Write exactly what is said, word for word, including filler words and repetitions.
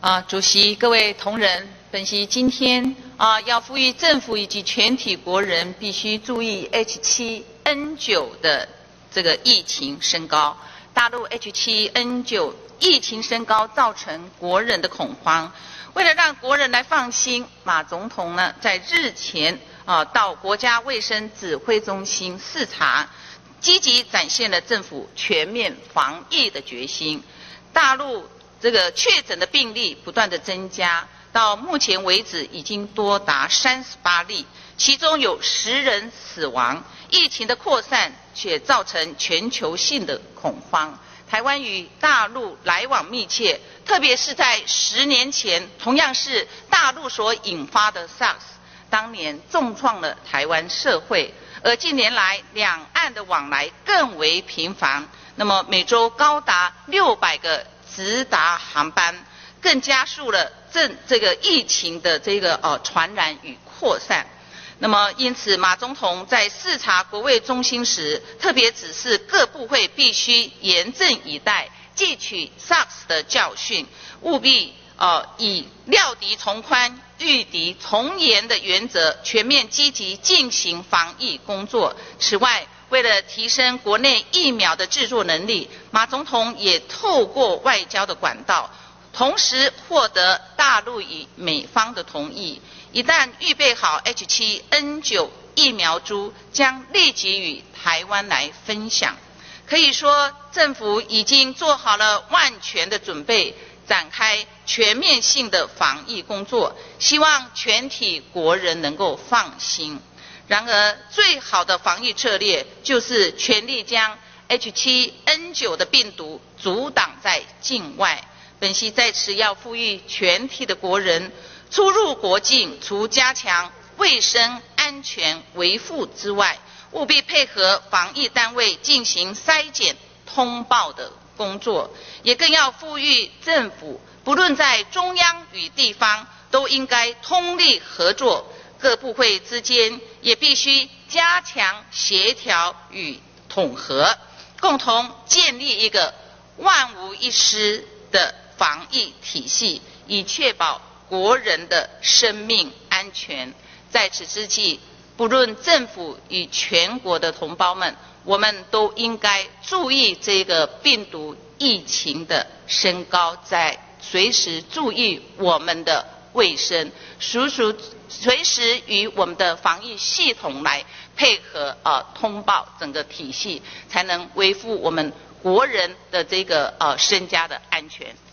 啊，主席、各位同仁，本席今天啊要呼吁政府以及全体国人必须注意 H 七 N 九 的这个疫情升高。大陆 H 七 N 九 疫情升高，造成国人的恐慌。为了让国人来放心，马总统呢在日前啊到国家卫生指挥中心视察，积极展现了政府全面防疫的决心。大陆这个确诊的病例不断的增加，到目前为止已经多达三十八例，其中有十人死亡。疫情的扩散却造成全球性的恐慌。台湾与大陆来往密切，特别是在十年前，同样是大陆所引发的 SARS， 当年重创了台湾社会。而近年来，两岸的往来更为频繁，那么每周高达六百个直达航班，更加速了这这个疫情的这个呃传染与扩散。那么，因此马总统在视察国卫中心时，特别指示各部会必须严阵以待，汲取 SARS 的教训，务必呃以料敌从宽、御敌从严的原则，全面积极进行防疫工作。此外，为了提升国内疫苗的制作能力，马总统也透过外交的管道，同时获得大陆与美方的同意。一旦预备好 H 七 N 九 疫苗株，将立即与台湾来分享。可以说，政府已经做好了万全的准备，展开全面性的防疫工作，希望全体国人能够放心。然而，最好的防疫策略就是全力将 H 七 N 九 的病毒阻挡在境外。本席在此要呼吁全体的国人，出入国境除加强卫生安全维护之外，务必配合防疫单位进行筛检通报的工作，也更要呼吁政府，不论在中央与地方，都应该通力合作。各部会之间也必须加强协调与统合，共同建立一个万无一失的防疫体系，以确保国人的生命安全。在此之际，不论政府与全国的同胞们，我们都应该注意这个病毒疫情的升高，在随时注意我们的卫生，属属随时与我们的防疫系统来配合呃通报整个体系，才能维护我们国人的这个呃身家的安全。